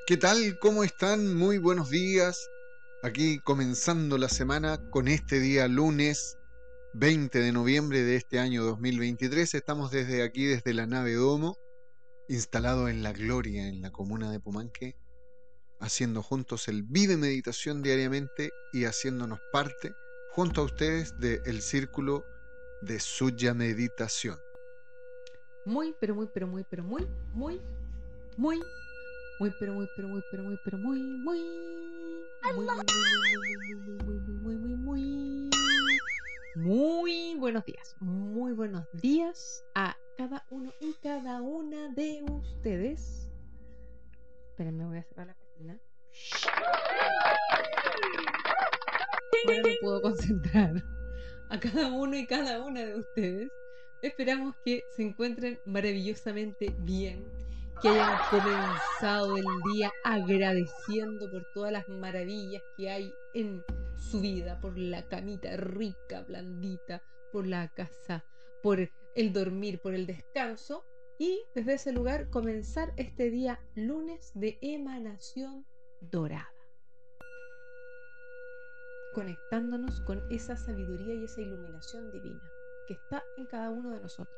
¿Qué tal? ¿Cómo están? Muy buenos días. Aquí comenzando la semana con este día lunes 20 de noviembre de este año 2023. Estamos desde aquí, desde la nave Domo, instalado en La Gloria, en la comuna de Pumanque, haciendo juntos el Vive Meditación diariamente y haciéndonos parte, junto a ustedes, del círculo de Suya Meditación. Muy, pero muy, pero muy, pero muy, muy, muy, muy, pero muy, pero muy, pero muy, pero muy, muy, muy, muy, muy, muy, muy, muy, muy, muy, muy, muy, muy buenos días. Muy buenos días a cada uno y cada una de ustedes. Espérenme, voy a cerrar la cortina. Ahora me puedo concentrar. A cada uno y cada una de ustedes. Esperamos que se encuentren maravillosamente bien, que hayan comenzado el día agradeciendo por todas las maravillas que hay en su vida, por la camita rica, blandita, por la casa, por el dormir, por el descanso, y desde ese lugar comenzar este día lunes de emanación dorada, conectándonos con esa sabiduría y esa iluminación divina que está en cada uno de nosotros.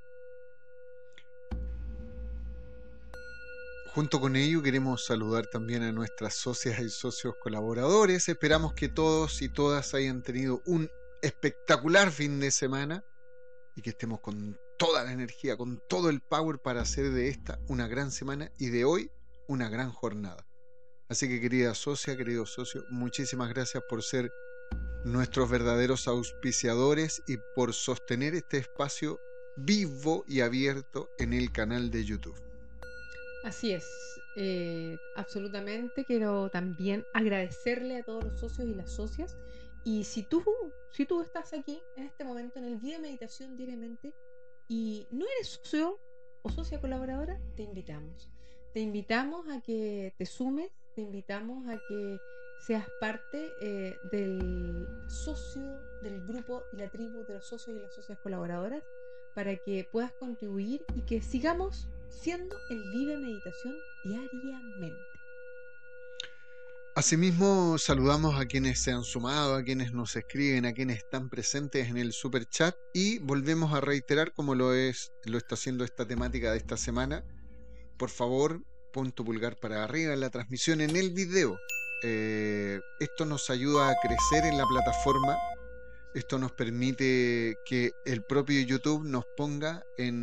Junto con ello queremos saludar también a nuestras socias y socios colaboradores. Esperamos que todos y todas hayan tenido un espectacular fin de semana y que estemos con toda la energía, con todo el power para hacer de esta una gran semana y de hoy una gran jornada. Así que querida socia, querido socio, muchísimas gracias por ser nuestros verdaderos auspiciadores y por sostener este espacio vivo y abierto en el canal de YouTube. Así es, absolutamente. Quiero también agradecerle a todos los socios y las socias. Y si tú estás aquí en este momento en el Día de Meditación diariamente y no eres socio o socia colaboradora, te invitamos. Te invitamos a que te sumes, te invitamos a que seas parte del socio, del grupo y la tribu de los socios y las socias colaboradoras para que puedas contribuir y que sigamos siendo el Vive Meditación diariamente. Asimismo, saludamos a quienes se han sumado, a quienes nos escriben, a quienes están presentes en el super chat y volvemos a reiterar como lo está haciendo esta temática de esta semana. Por favor, pon tu pulgar para arriba en la transmisión, en el video. Esto nos ayuda a crecer en la plataforma. Esto nos permite que el propio YouTube nos ponga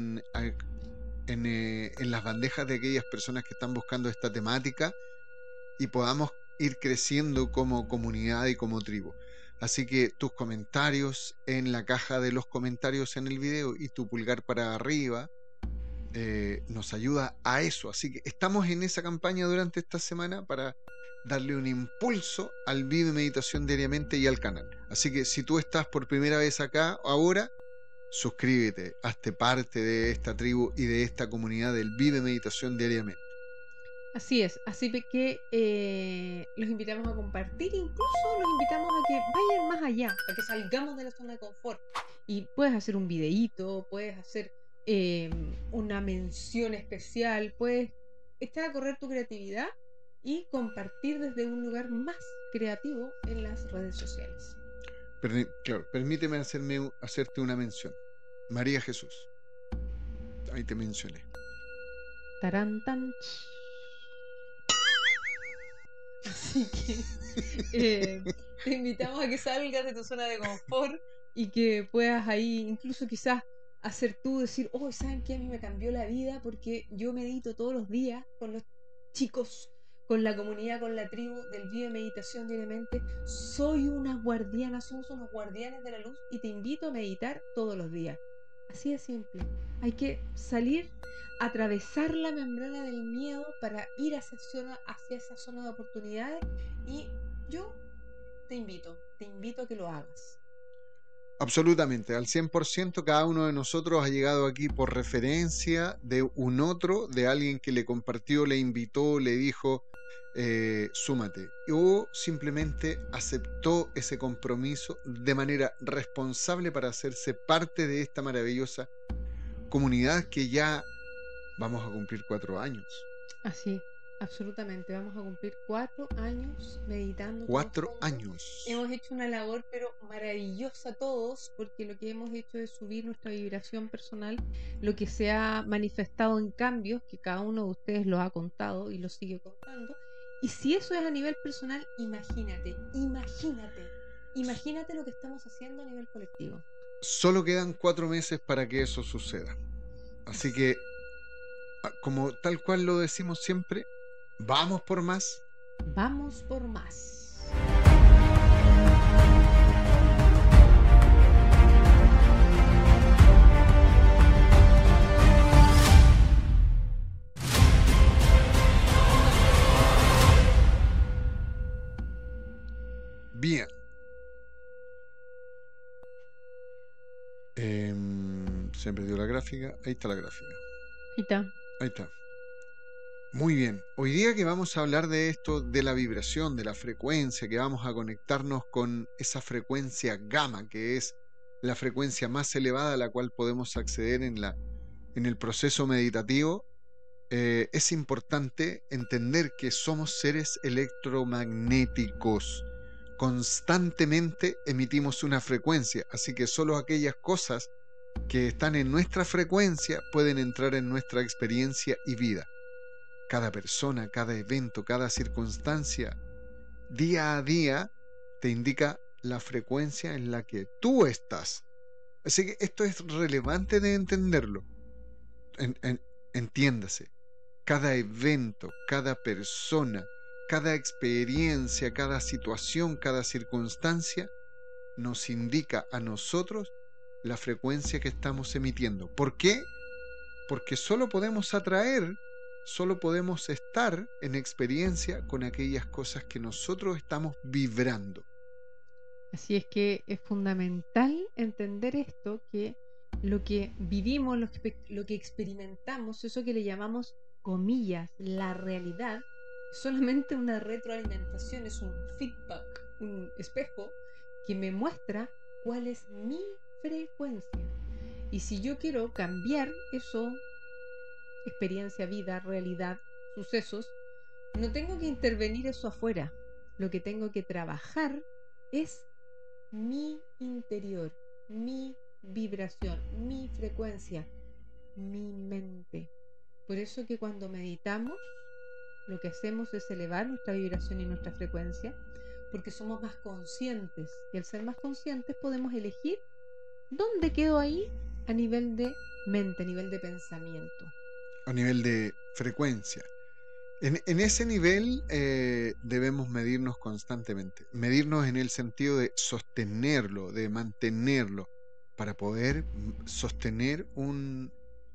en las bandejas de aquellas personas que están buscando esta temática y podamos ir creciendo como comunidad y como tribu. Así que tus comentarios en la caja de los comentarios en el video y tu pulgar para arriba nos ayuda a eso. Así que estamos en esa campaña durante esta semana para darle un impulso al Vive Meditación diariamente y al canal. Así que si tú estás por primera vez acá ahora, suscríbete, hazte parte de esta tribu y de esta comunidad del Vive Meditación diariamente. Así es, así que los invitamos a compartir, incluso los invitamos a que vayan más allá, a que salgamos de la zona de confort. Y puedes hacer un videíto, puedes hacer eh, una mención especial, puedes echar a correr tu creatividad y compartir desde un lugar más creativo en las redes sociales. Claro, permíteme hacerte una mención. María Jesús, ahí te mencioné. Tarantan. Así que te invitamos a que salgas de tu zona de confort y que puedas ahí incluso quizás hacer tú, decir, oh, ¿saben qué? A mí me cambió la vida porque yo medito todos los días con los chicos, con la comunidad, con la tribu del Vive Meditación diariamente. Soy una guardiana, somos unos guardianes de la luz y te invito a meditar todos los días. Así de simple. Hay que salir, atravesar la membrana del miedo para ir hacia esa zona de oportunidades y yo te invito a que lo hagas. Absolutamente, al 100%. Cada uno de nosotros ha llegado aquí por referencia de un otro, de alguien que le compartió, le invitó, le dijo, súmate. O simplemente aceptó ese compromiso de manera responsable para hacerse parte de esta maravillosa comunidad que ya vamos a cumplir 4 años. Así. Absolutamente, vamos a cumplir 4 años meditando todos 4 juntos. años. Hemos hecho una labor pero maravillosa todos, porque lo que hemos hecho es subir nuestra vibración personal, lo que se ha manifestado en cambios, que cada uno de ustedes lo ha contado y lo sigue contando. Y si eso es a nivel personal, imagínate lo que estamos haciendo a nivel colectivo. Solo quedan 4 meses para que eso suceda. Así que, como tal cual lo decimos siempre, vamos por más. Vamos por más. Bien. Se perdió la gráfica. Ahí está la gráfica. Ahí está. Ahí está. Muy bien. Hoy día que vamos a hablar de esto, de la vibración, de la frecuencia, que vamos a conectarnos con esa frecuencia gamma, que es la frecuencia más elevada a la cual podemos acceder en el proceso meditativo. Es importante entender que somos seres electromagnéticos. Constantemente emitimos una frecuencia, así que solo aquellas cosas que están en nuestra frecuencia pueden entrar en nuestra experiencia y vida. Cada persona, cada evento, cada circunstancia, día a día, te indica la frecuencia en la que tú estás. Así que esto es relevante de entenderlo. Entiéndase. Cada evento, cada persona, cada experiencia, cada situación, cada circunstancia nos indica a nosotros la frecuencia que estamos emitiendo. ¿Por qué? Porque solo podemos atraer, solo podemos estar en experiencia con aquellas cosas que nosotros estamos vibrando. Así es que es fundamental entender esto, que lo que vivimos, lo que experimentamos, eso que le llamamos comillas, la realidad, es solamente una retroalimentación, es un feedback, un espejo que me muestra cuál es mi frecuencia. Y si yo quiero cambiar eso, experiencia, vida, realidad, sucesos, no tengo que intervenir eso afuera. Lo que tengo que trabajar es mi interior, mi vibración, mi frecuencia, mi mente. Por eso que cuando meditamos, lo que hacemos es elevar nuestra vibración y nuestra frecuencia, porque somos más conscientes. Y al ser más conscientes podemos elegir dónde quedo ahí a nivel de mente, a nivel de pensamiento. A nivel de frecuencia. En ese nivel debemos medirnos constantemente. Medirnos en el sentido de sostenerlo, de mantenerlo, para poder sostener un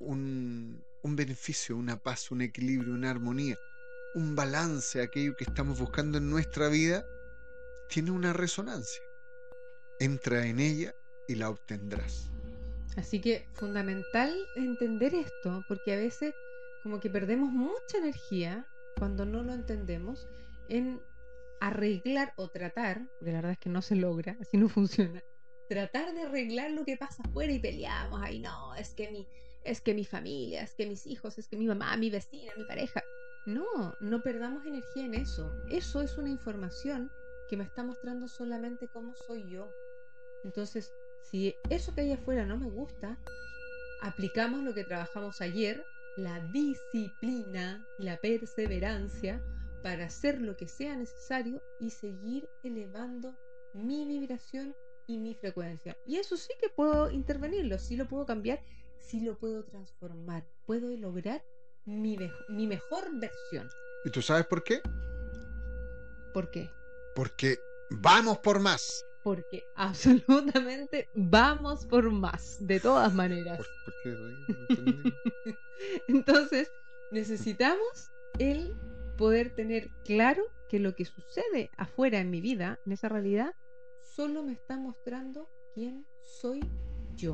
beneficio, una paz, un equilibrio, una armonía, un balance. Aquello que estamos buscando en nuestra vida tiene una resonancia. Entra en ella y la obtendrás. Así que fundamental entender esto, porque a veces como que perdemos mucha energía cuando no lo entendemos en arreglar o tratar, porque la verdad es que no se logra, así no funciona, tratar de arreglar lo que pasa afuera y peleamos, ay no, es que mi familia, es que mis hijos, es que mi mamá, mi vecina, mi pareja. No perdamos energía en eso. Eso es una información que me está mostrando solamente cómo soy yo. Entonces, si eso que hay afuera no me gusta, aplicamos lo que trabajamos ayer, la disciplina, la perseverancia, para hacer lo que sea necesario y seguir elevando mi vibración y mi frecuencia. Y eso sí que puedo intervenirlo, sí lo puedo cambiar, sí lo puedo transformar, puedo lograr mi mejor versión. ¿Y tú sabes por qué? ¿Por qué? Porque vamos por más. Porque absolutamente vamos por más, de todas maneras. ¿Por qué? No entendí. Entonces, necesitamos el poder tener claro que lo que sucede afuera en mi vida, en esa realidad, solo me está mostrando quién soy yo.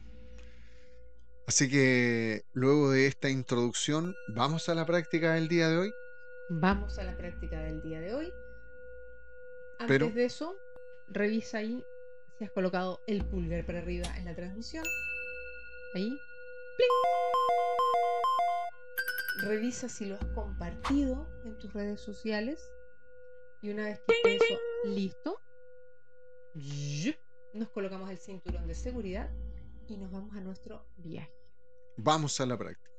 Así que luego de esta introducción, ¿vamos a la práctica del día de hoy? Vamos a la práctica del día de hoy. Antes Pero de eso, revisa ahí si has colocado el pulgar para arriba en la transmisión. Ahí. ¡Pling! revisa si lo has compartido en tus redes sociales. Y una vez que esté eso listo, nos colocamos el cinturón de seguridad y nos vamos a nuestro viaje. Vamos a la práctica.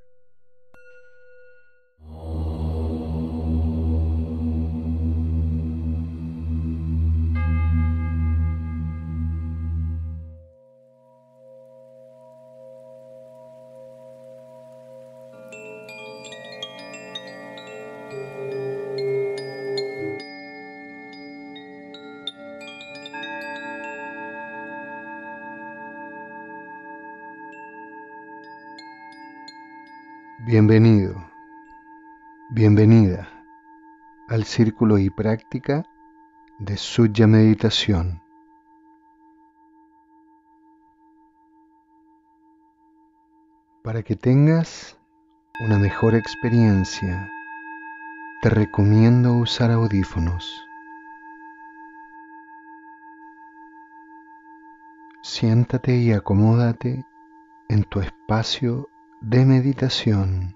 Bienvenido, bienvenida al círculo y práctica de Sujya Meditación. Para que tengas una mejor experiencia, te recomiendo usar audífonos. Siéntate y acomódate en tu espacio de meditación.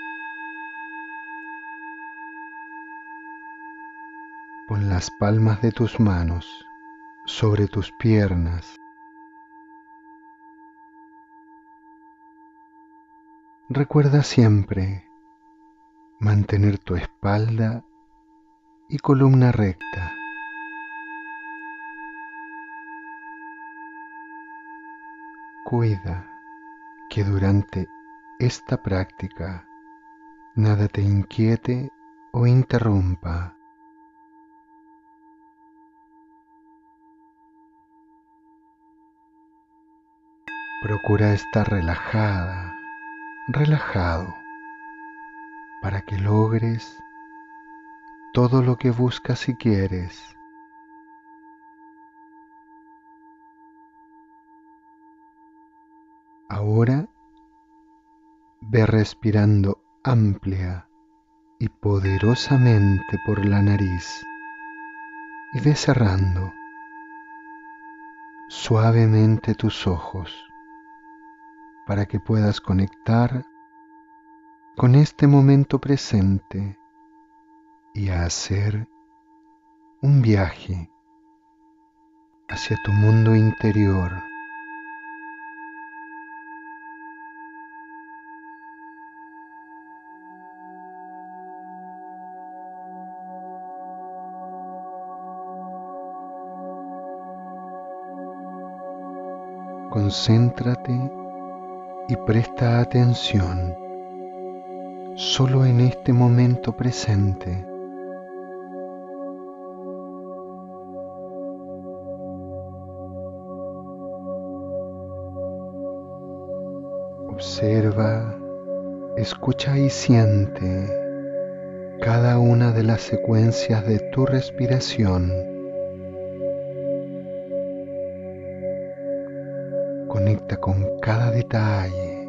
Pon las palmas de tus manos sobre tus piernas. Recuerda siempre mantener tu espalda y columna recta. Cuida que durante esta práctica nada te inquiete o interrumpa. Procura estar relajada, relajado, para que logres todo lo que buscas y quieres. Ahora ve respirando amplia y poderosamente por la nariz y ve cerrando suavemente tus ojos para que puedas conectar con este momento presente y hacer un viaje hacia tu mundo interior. Concéntrate y presta atención solo en este momento presente. Observa, escucha y siente cada una de las secuencias de tu respiración. Conecta con cada detalle.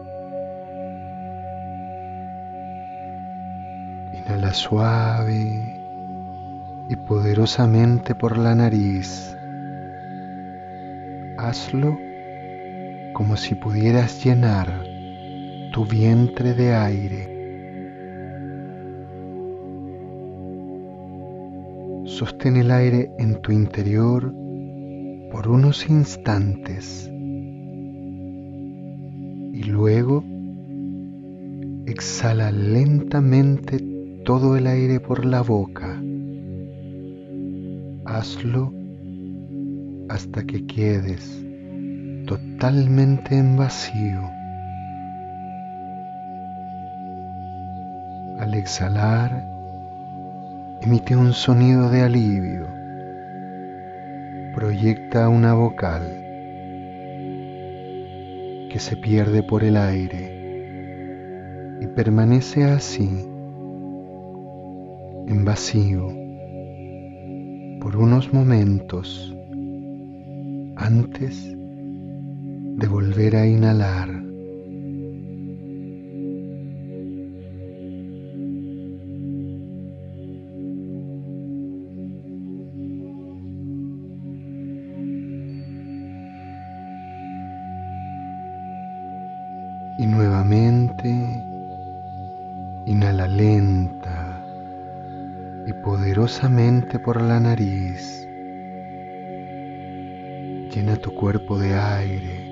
Inhala suave y poderosamente por la nariz. Hazlo como si pudieras llenar tu vientre de aire. Sostén el aire en tu interior por unos instantes y luego exhala lentamente todo el aire por la boca. Hazlo hasta que quedes totalmente en vacío. Al exhalar, emite un sonido de alivio. Proyecta una vocal que se pierde por el aire y permanece así, en vacío, por unos momentos antes de volver a inhalar. Y nuevamente Inhala lenta y poderosamente por la nariz. Llena tu cuerpo de aire.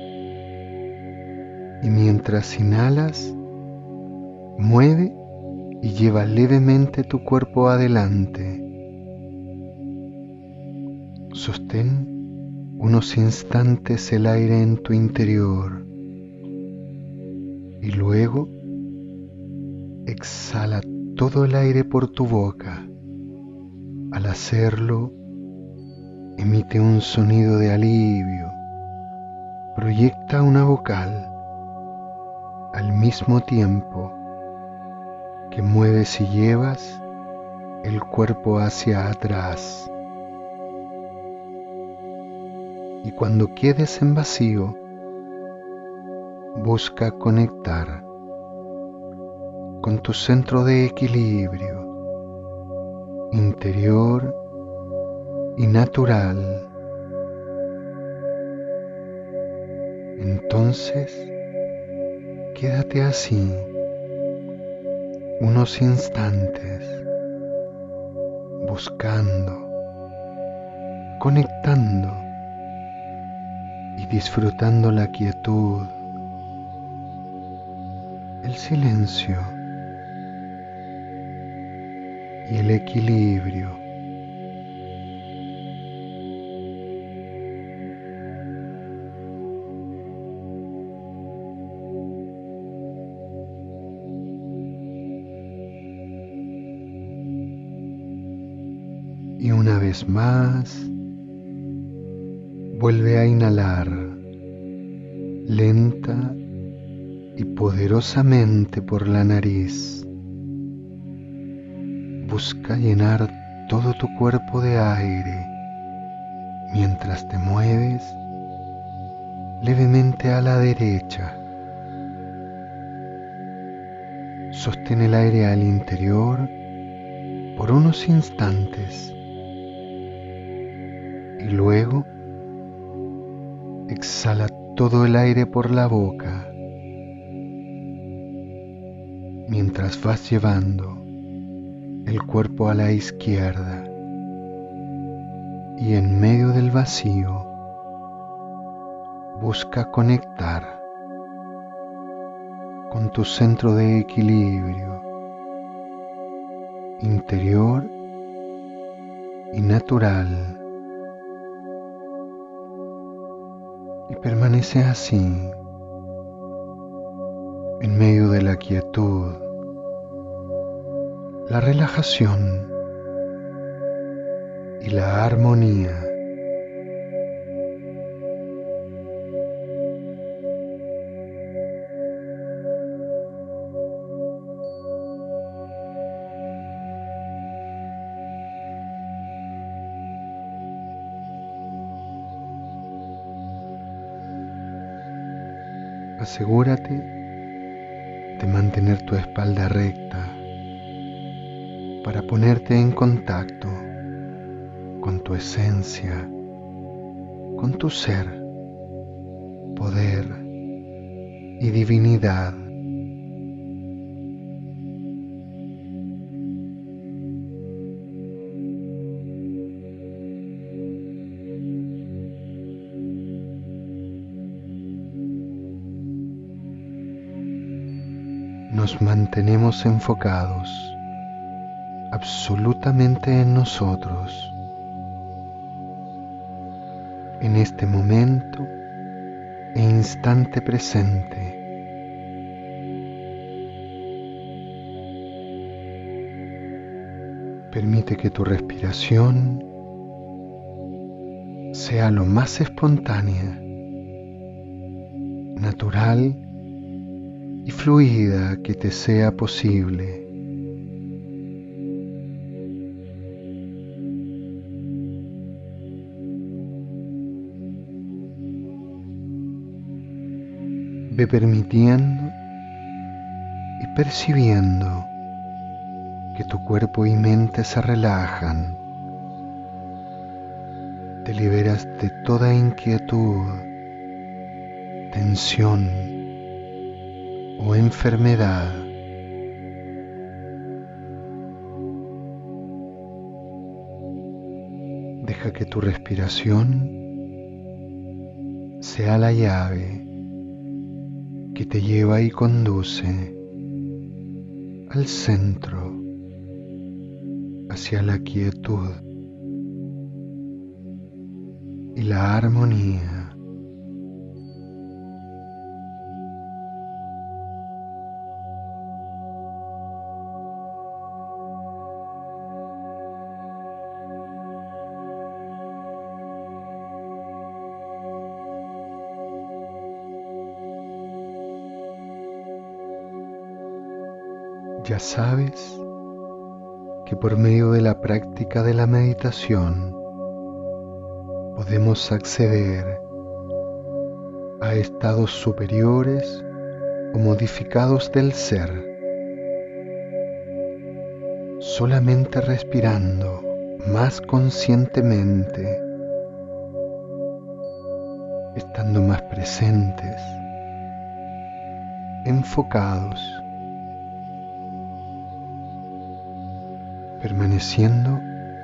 Y mientras inhalas, mueve y lleva levemente tu cuerpo adelante. Sostén unos instantes el aire en tu interior y luego exhala todo el aire por tu boca. Al hacerlo, emite un sonido de alivio. Proyecta una vocal al mismo tiempo que mueves y llevas el cuerpo hacia atrás. Y cuando quedes en vacío, busca conectar con tu centro de equilibrio interior y natural. Entonces, quédate así unos instantes, buscando, conectando y disfrutando la quietud, el silencio y el equilibrio. Y una vez más, vuelve a inhalar lenta y poderosamente por la nariz. Busca llenar todo tu cuerpo de aire mientras te mueves levemente a la derecha. Sostén el aire al interior por unos instantes y luego exhala todo el aire por la boca mientras vas llevando el cuerpo a la izquierda y en medio del vacío busca conectar con tu centro de equilibrio interior y natural y permanece así en medio de la quietud, la relajación y la armonía. Asegúrate de mantener tu espalda recta para ponerte en contacto con tu esencia, con tu ser, poder y divinidad. Nos mantenemos enfocados absolutamente en nosotros, en este momento e instante presente. Permite que tu respiración sea lo más espontánea, natural y fluida que te sea posible. Ve permitiendo y percibiendo que tu cuerpo y mente se relajan. Te liberas de toda inquietud, tensión o enfermedad Deja que tu respiración sea la llave que te lleva y conduce al centro, hacia la quietud y la armonía. Ya sabes que por medio de la práctica de la meditación podemos acceder a estados superiores o modificados del ser, solamente respirando más conscientemente, estando más presentes, enfocados, permaneciendo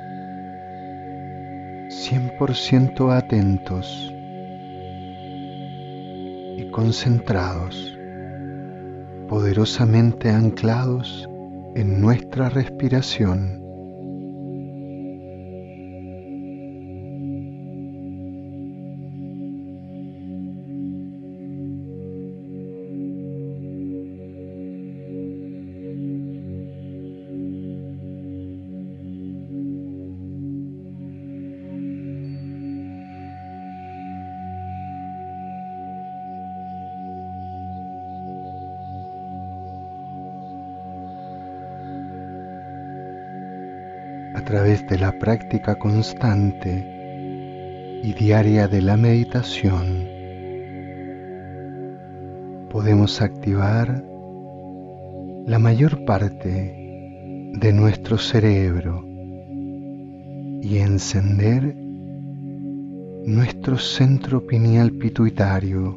100% atentos y concentrados, poderosamente anclados en nuestra respiración. A través de la práctica constante y diaria de la meditación, podemos activar la mayor parte de nuestro cerebro y encender nuestro centro pineal pituitario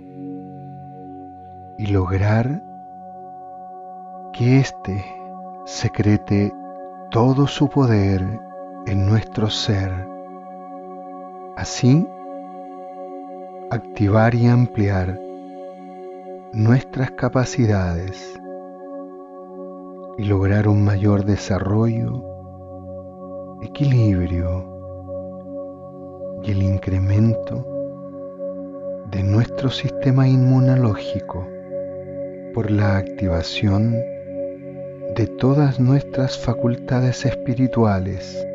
y lograr que éste secrete todo su poder en nuestro ser. Así, activar y ampliar nuestras capacidades y lograr un mayor desarrollo, equilibrio y el incremento de nuestro sistema inmunológico por la activación de todas nuestras facultades espirituales.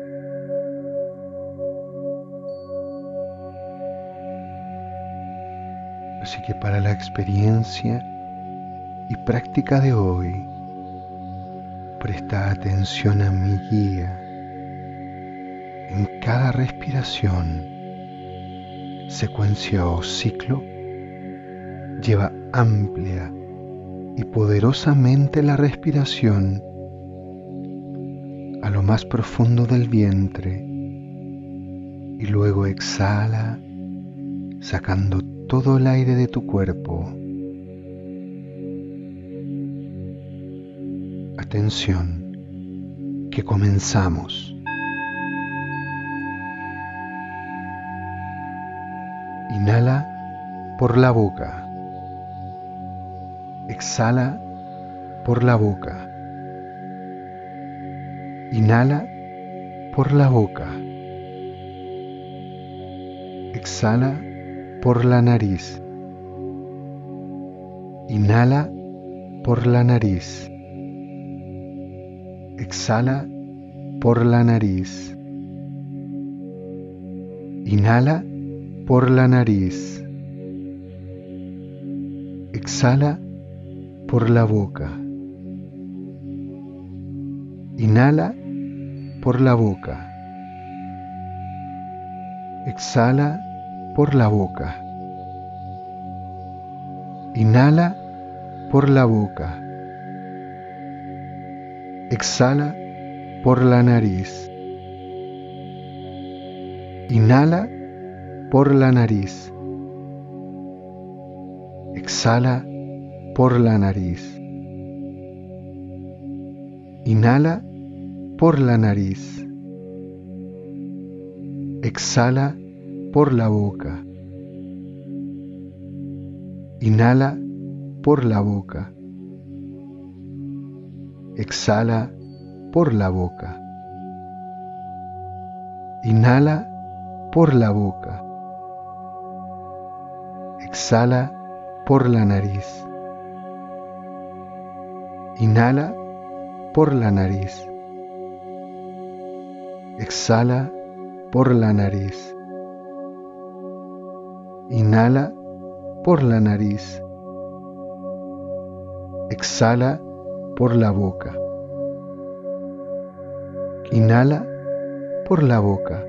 Así que para la experiencia y práctica de hoy, presta atención a mi guía. En cada respiración, secuencia o ciclo, lleva amplia y poderosamente la respiración a lo más profundo del vientre y luego exhala sacando todo el aire de tu cuerpo. Atención, que comenzamos. Inhala por la boca. Exhala por la boca. Inhala por la boca. Exhala por la nariz. Inhala por la nariz. Exhala por la nariz. Inhala por la nariz. Exhala por la boca. Inhala por la boca. Exhala por la boca. Inhala por la boca. Exhala por la nariz. Inhala por la nariz. Exhala por la nariz. Inhala por la nariz. Exhala por la boca. Inhala por la boca. Exhala por la boca. Inhala por la boca. Exhala por la nariz. Inhala por la nariz. Exhala por la nariz. Inhala por la nariz. Exhala por la boca. Inhala por la boca.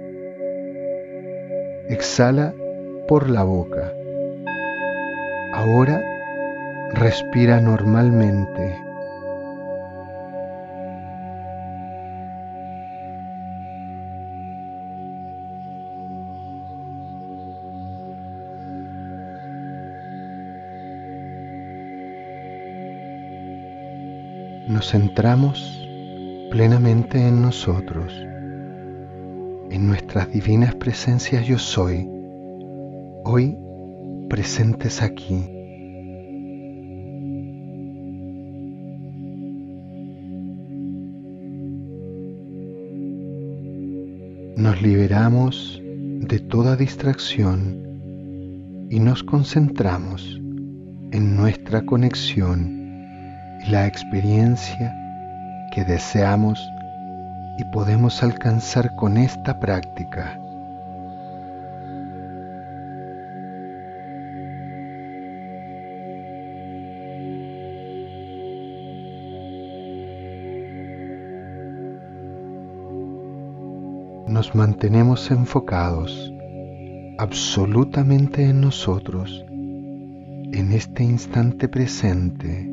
Exhala por la boca. Ahora respira normalmente. Nos centramos plenamente en nosotros, en nuestras divinas presencias yo soy, hoy presentes aquí. Nos liberamos de toda distracción y nos concentramos en nuestra conexión y la experiencia que deseamos y podemos alcanzar con esta práctica. Nos mantenemos enfocados absolutamente en nosotros, en este instante presente.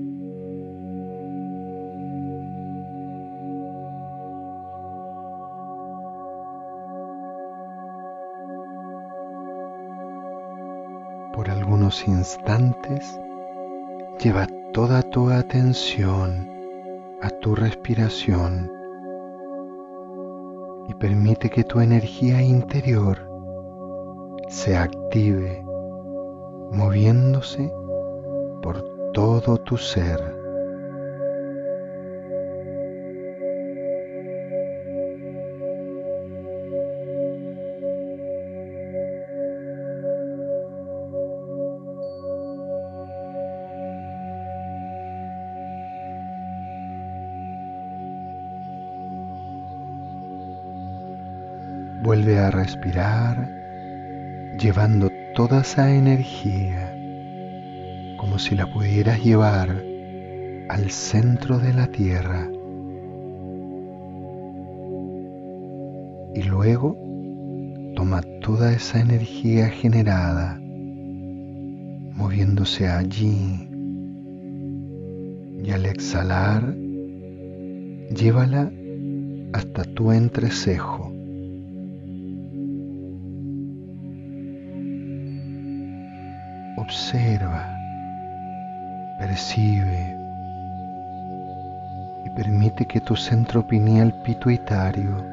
Por algunos instantes, lleva toda tu atención a tu respiración y permite que tu energía interior se active, moviéndose por todo tu ser. Vuelve a respirar, llevando toda esa energía como si la pudieras llevar al centro de la tierra. Y luego toma toda esa energía generada, moviéndose allí, y al exhalar, llévala hasta tu entrecejo. Observa, percibe y permite que tu centro pineal pituitario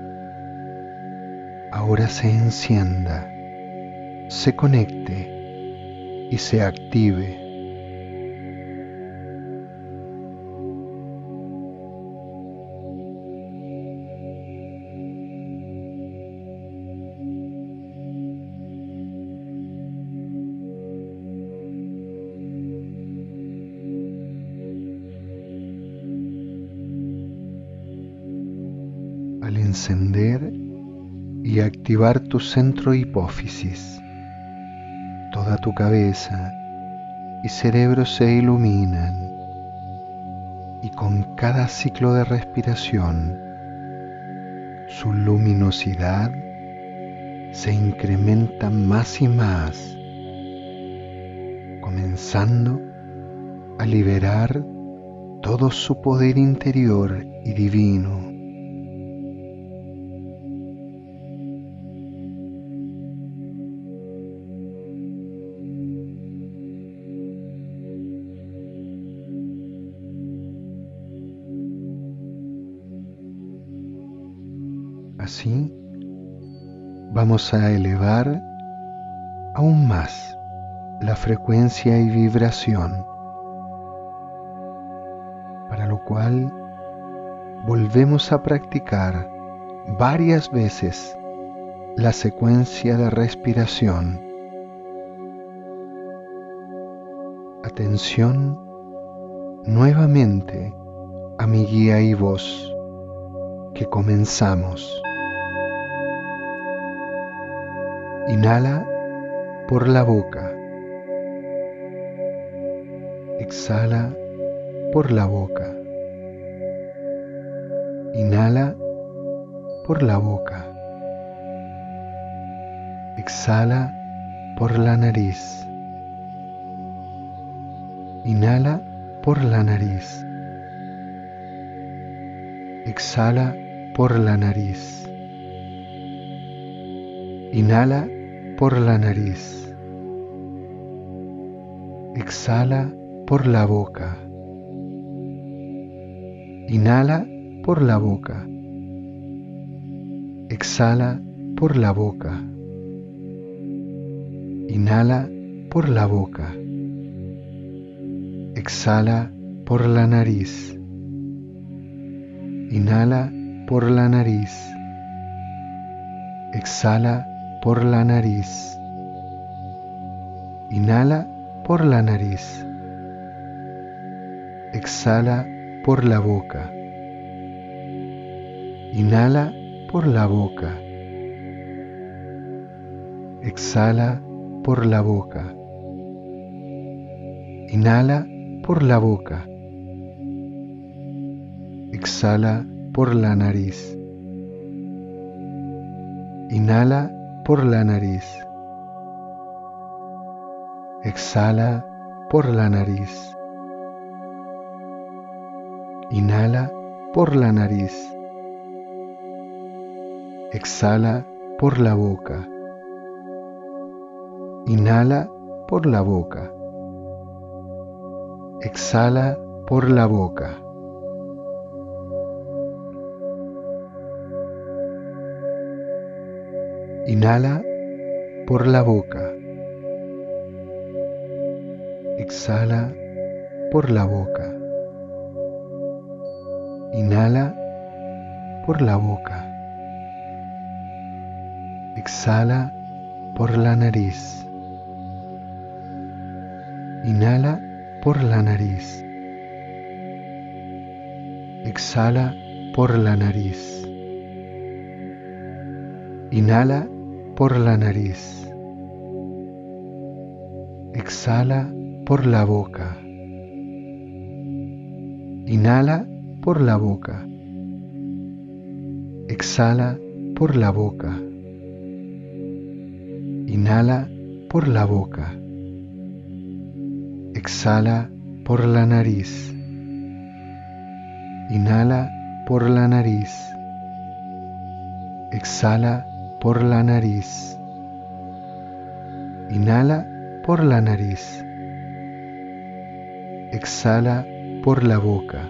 ahora se encienda, se conecte y se active. Al encender y activar tu centro hipófisis, toda tu cabeza y cerebro se iluminan, y con cada ciclo de respiración su luminosidad se incrementa más y más, comenzando a liberar todo su poder interior y divino. Así, vamos a elevar aún más la frecuencia y vibración, para lo cual volvemos a practicar varias veces la secuencia de respiración. Atención nuevamente a mi guía y voz, que comenzamos. Inhala por la boca. Exhala por la boca. Inhala por la boca. Exhala por la nariz. Inhala por la nariz. Exhala por la nariz. Inhala por la nariz. Exhala por la boca. Inhala por la boca. Exhala por la boca. Inhala por la boca. Exhala por la nariz. Inhala por la nariz. Exhala por la nariz. Inhala por la nariz. Exhala por la boca. Inhala por la boca. Exhala por la boca. Inhala por la boca. Exhala por la nariz. Inhala por la nariz. Exhala por la nariz. Inhala por la nariz. Exhala por la boca. Inhala por la boca. Exhala por la boca. Inhala por la boca. Exhala por la boca. Inhala por la boca. Exhala por la nariz. Inhala por la nariz. Exhala por la nariz. Inhala por la nariz. Exhala por la boca. Inhala por la boca. Exhala por la boca. Inhala por la boca. Exhala por la nariz. Inhala por la nariz. Exhala por la nariz. Inhala por la nariz. Exhala por la boca.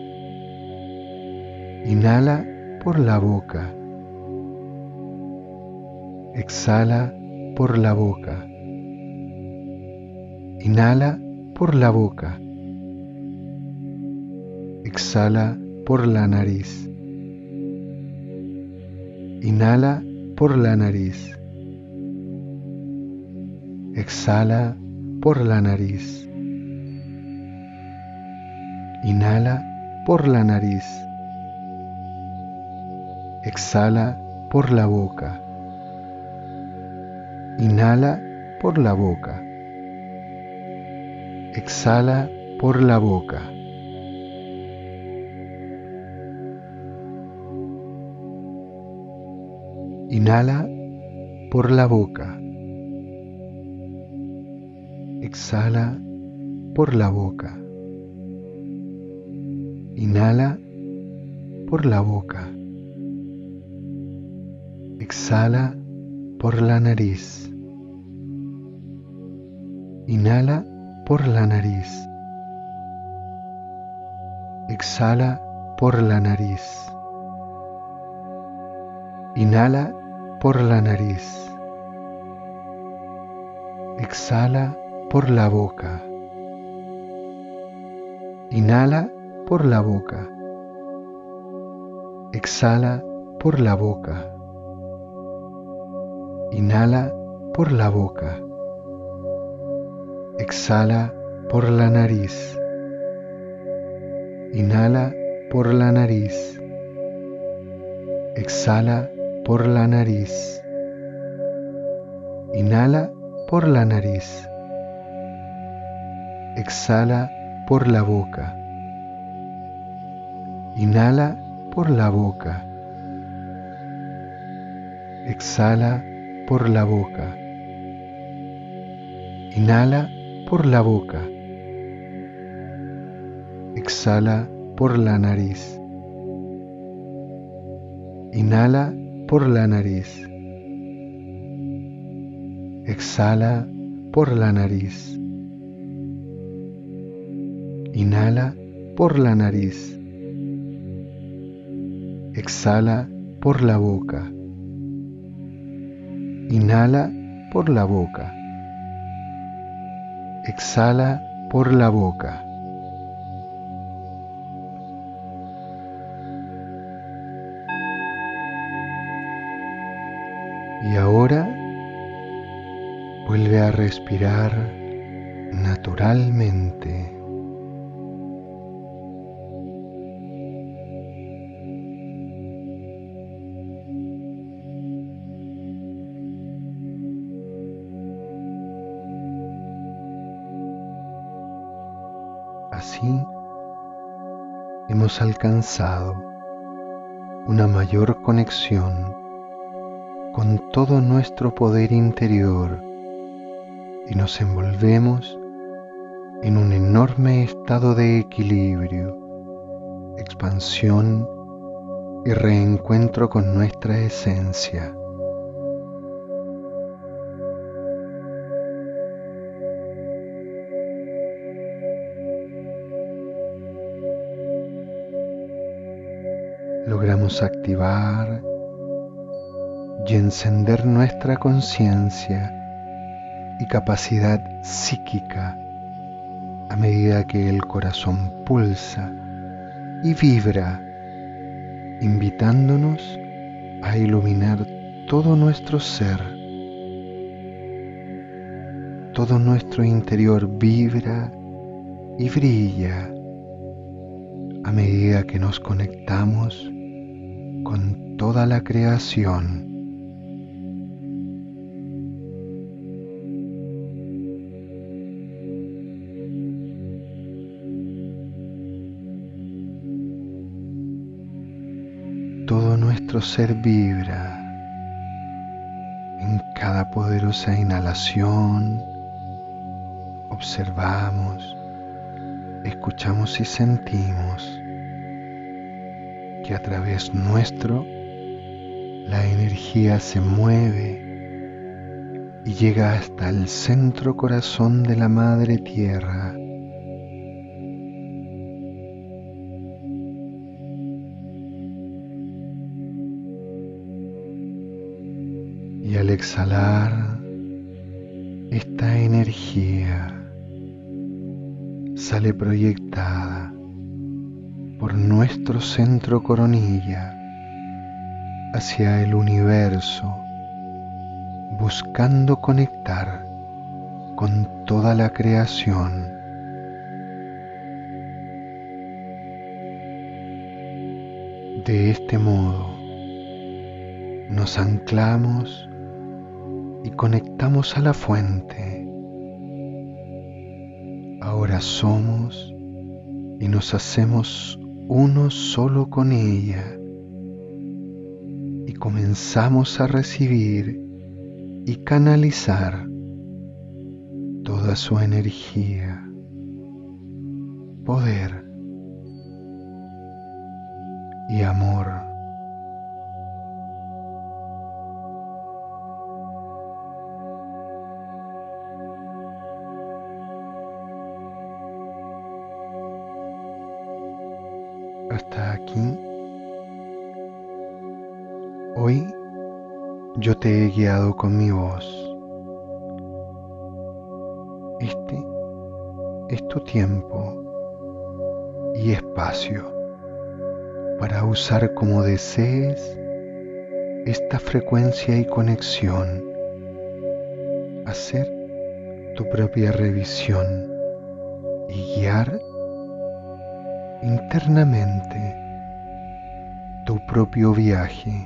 Inhala por la boca. Exhala por la boca. Inhala por la boca. Exhala por la nariz. Inhala por la nariz. Exhala por la nariz. Inhala por la nariz. Exhala por la boca. Inhala por la boca. Exhala por la boca. Inhala por la boca. Exhala por la boca. Inhala por la boca. Exhala por la nariz. Inhala por la nariz. Exhala por la nariz. Inhala por la nariz. Exhala por la boca. Inhala por la boca. Exhala por la boca. Inhala por la boca. Exhala por la nariz. Inhala por la nariz. Exhala por la nariz. Inhala por la nariz. Exhala por la boca. Inhala por la boca. Exhala por la boca. Inhala por la boca. Exhala por la nariz. Inhala por la nariz. Exhala por la nariz. Inhala por la nariz. Exhala por la boca. Inhala por la boca. Exhala por la boca. Y ahora vuelve a respirar naturalmente. Así hemos alcanzado una mayor conexión con todo nuestro poder interior y nos envolvemos en un enorme estado de equilibrio, expansión y reencuentro con nuestra esencia. Logramos activar y encender nuestra conciencia y capacidad psíquica a medida que el corazón pulsa y vibra, invitándonos a iluminar todo nuestro ser. Todo nuestro interior vibra y brilla a medida que nos conectamos con toda la creación. Todo nuestro ser vibra en cada poderosa inhalación. Observamos, escuchamos y sentimos que a través nuestro la energía se mueve y llega hasta el centro corazón de la Madre Tierra. Y al exhalar, esta energía sale proyectada por nuestro centro coronilla hacia el universo, buscando conectar con toda la creación. De este modo, nos anclamos y conectamos a la fuente. Ahora somos y nos hacemos uno solo con ella y comenzamos a recibir y canalizar toda su energía, poder y amor. Hasta aquí. Hoy yo te he guiado con mi voz. Este es tu tiempo y espacio para usar como desees esta frecuencia y conexión, hacer tu propia revisión y guiar internamente tu propio viaje.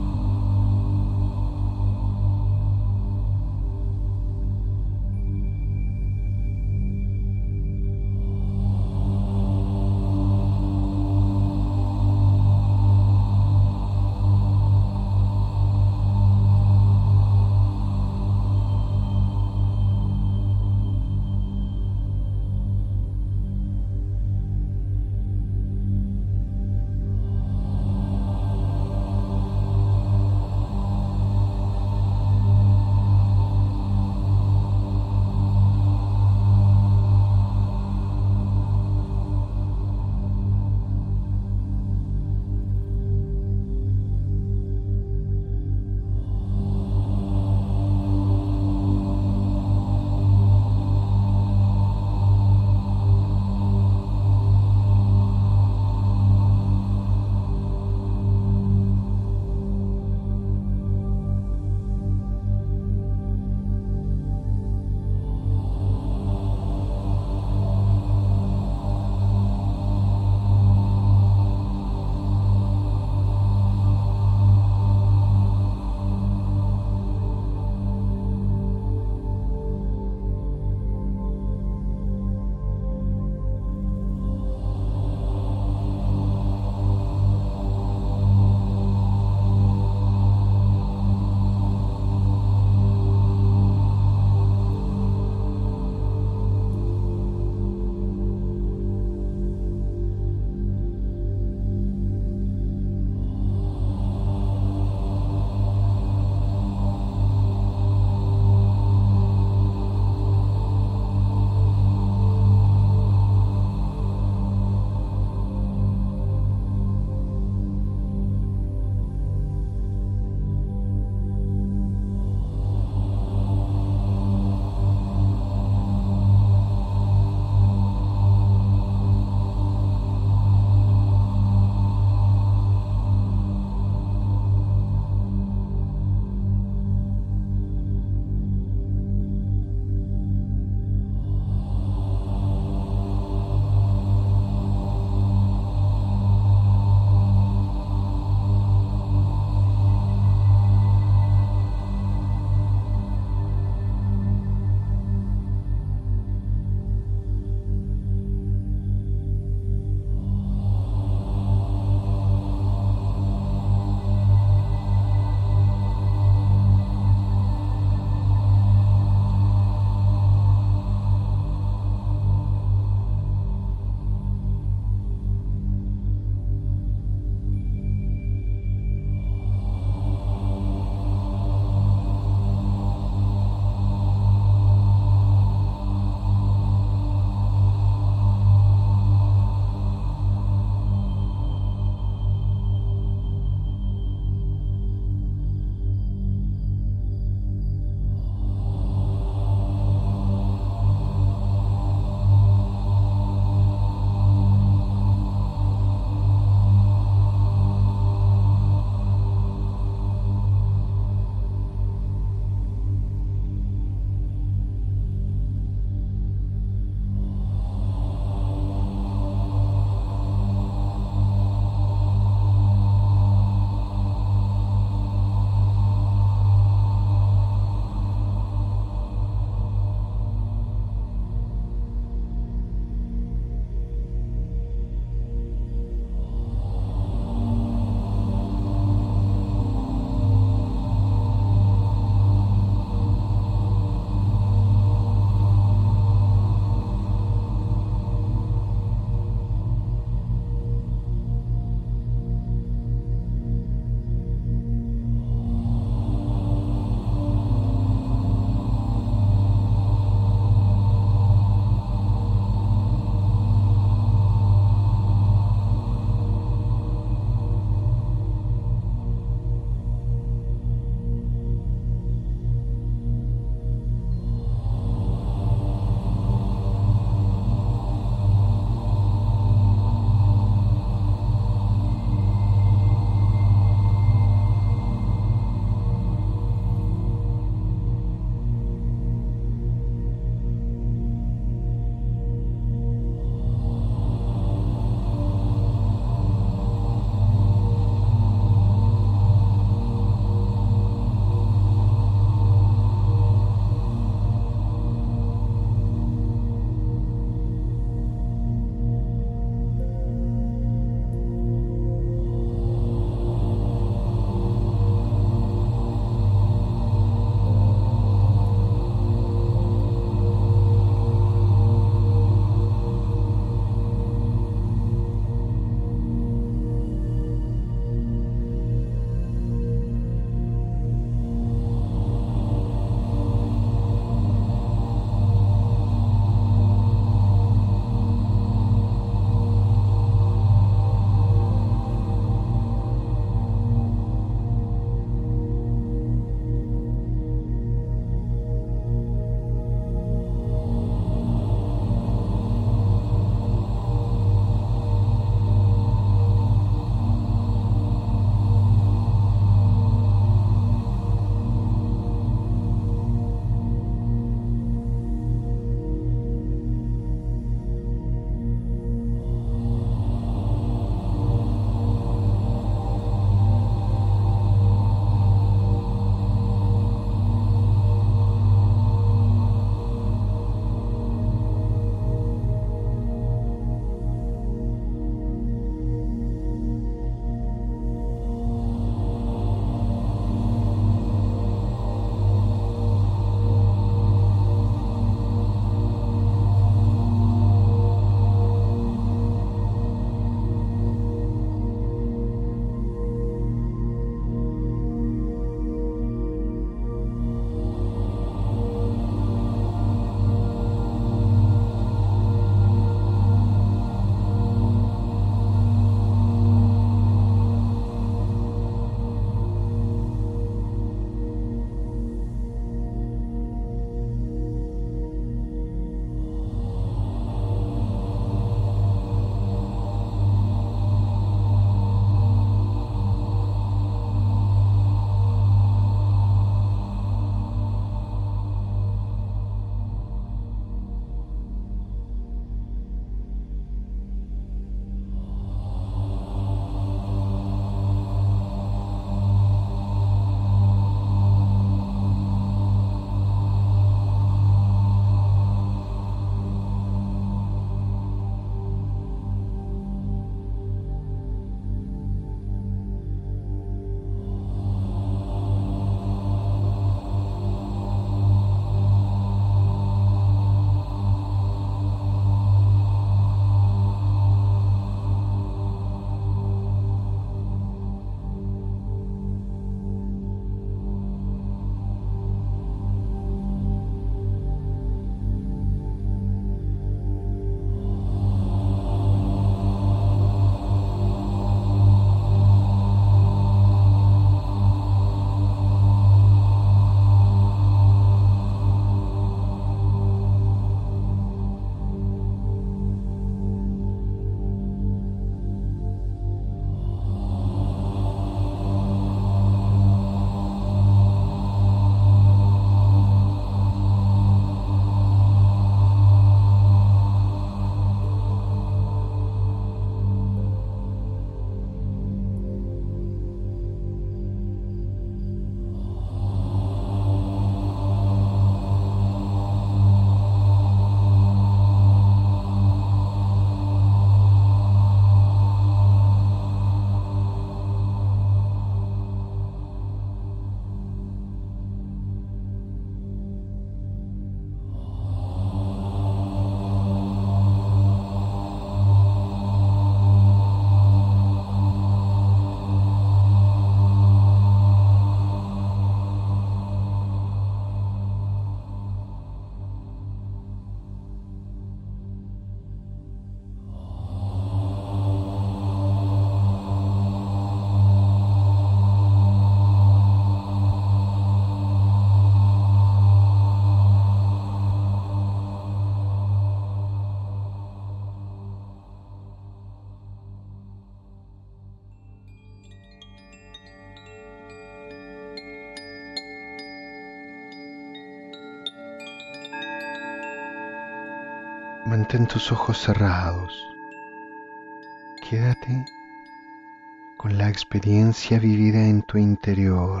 Mantén tus ojos cerrados. Quédate con la experiencia vivida en tu interior.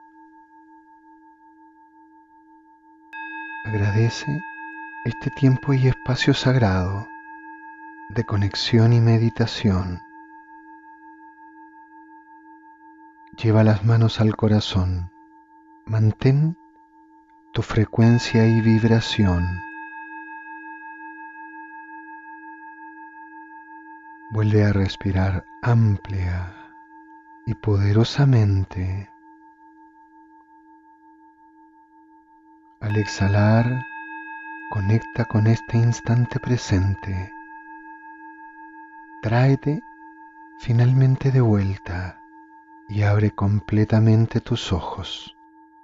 Agradece este tiempo y espacio sagrado de conexión y meditación. Lleva las manos al corazón. Mantén tu frecuencia y vibración. Vuelve a respirar amplia y poderosamente. Al exhalar, conecta con este instante presente. Tráete finalmente de vuelta y abre completamente tus ojos.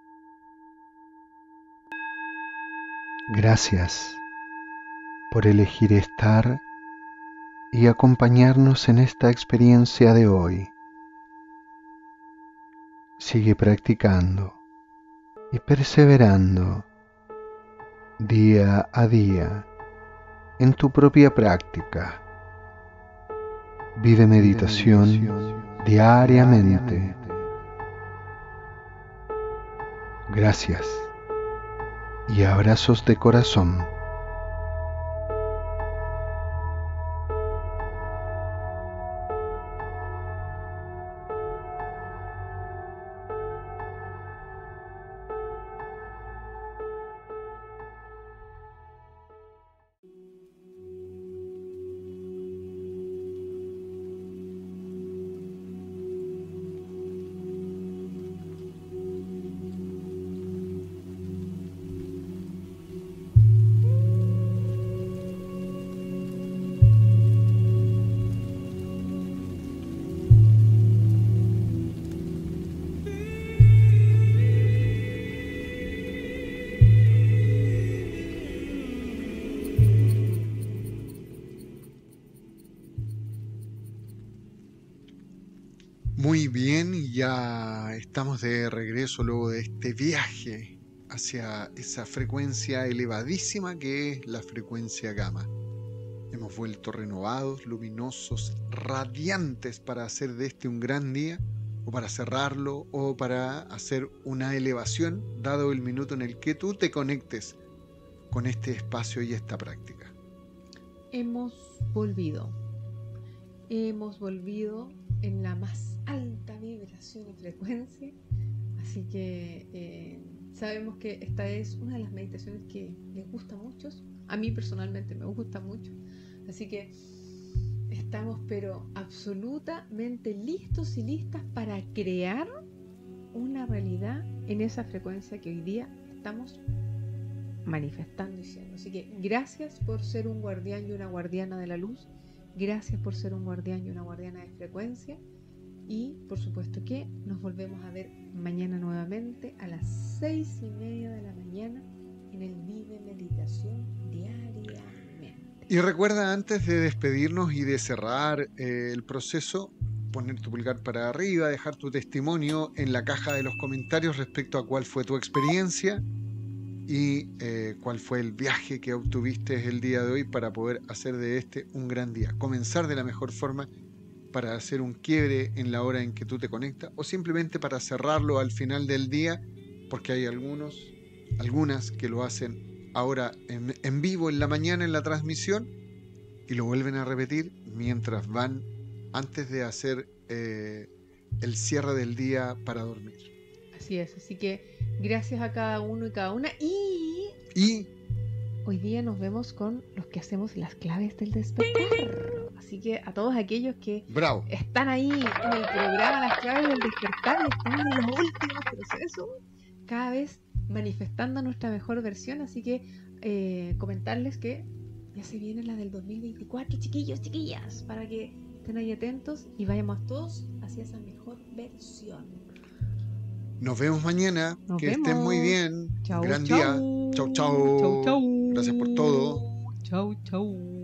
Gracias por elegir estar y acompañarnos en esta experiencia de hoy. Sigue practicando y perseverando día a día en tu propia práctica. Vive meditación diariamente. Gracias y abrazos de corazón. Muy bien, ya estamos de regreso luego de este viaje hacia esa frecuencia elevadísima que es la frecuencia gamma. Hemos vuelto renovados, luminosos, radiantes para hacer de este un gran día, o para cerrarlo, o para hacer una elevación, dado el minuto en el que tú te conectes con este espacio y esta práctica. Hemos volvido en la más alta vibración y frecuencia, así que sabemos que esta es una de las meditaciones que les gusta a muchos. A mí personalmente me gusta mucho, así que estamos pero absolutamente listos y listas para crear una realidad en esa frecuencia que hoy día estamos manifestando y siendo. Así que gracias por ser un guardián y una guardiana de la luz. Gracias por ser un guardián y una guardiana de frecuencia. Y por supuesto que nos volvemos a ver mañana nuevamente a las 6:30 de la mañana en el Vive Meditación diariamente. Y recuerda, antes de despedirnos y de cerrar el proceso, poner tu pulgar para arriba, dejar tu testimonio en la caja de los comentarios respecto a cuál fue tu experiencia y cuál fue el viaje que obtuviste el día de hoy para poder hacer de este un gran día. Comenzar de la mejor forma para hacer un quiebre en la hora en que tú te conectas, o simplemente para cerrarlo al final del día, porque hay algunas que lo hacen ahora en vivo en la mañana en la transmisión y lo vuelven a repetir mientras van antes de hacer el cierre del día para dormir. Así es, así que gracias a cada uno y cada una, y hoy día nos vemos con los que hacemos las claves del despertar. Así que a todos aquellos que están ahí en el programa Las Claves del Despertar, están en los últimos procesos, cada vez manifestando nuestra mejor versión. Así que comentarles que ya se viene la del 2024, chiquillos, chiquillas, para que estén ahí atentos y vayamos todos hacia esa mejor versión. Nos vemos mañana. Estén muy bien. Chau, Un gran chau. día. Chau, chau. Chau, chau. Gracias por todo. Chau, chau.